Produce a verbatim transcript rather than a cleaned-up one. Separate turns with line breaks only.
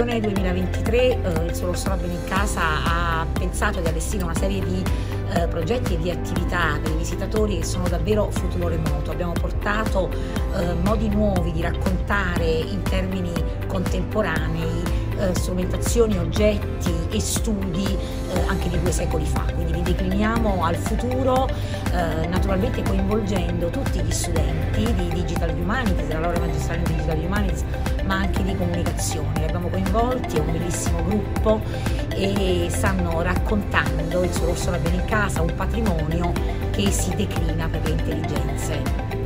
edizione duemilaventitré eh, il Solo Orso Bene in Casa ha pensato di allestire una serie di eh, progetti e di attività per i visitatori che sono davvero futuro remoto. Abbiamo portato eh, modi nuovi di raccontare in termini contemporanei eh, strumentazioni, oggetti e studi eh, anche di due secoli fa, quindi li decliniamo al futuro, eh, naturalmente coinvolgendo tutti gli studenti di Digital Humanities, della laurea magistrale in Digital Humanities, ma anche di comunicazione. Li abbiamo coinvolti, è un bellissimo gruppo e stanno raccontando il Solo Orso Bene in Casa, un patrimonio che si declina per le intelligenze.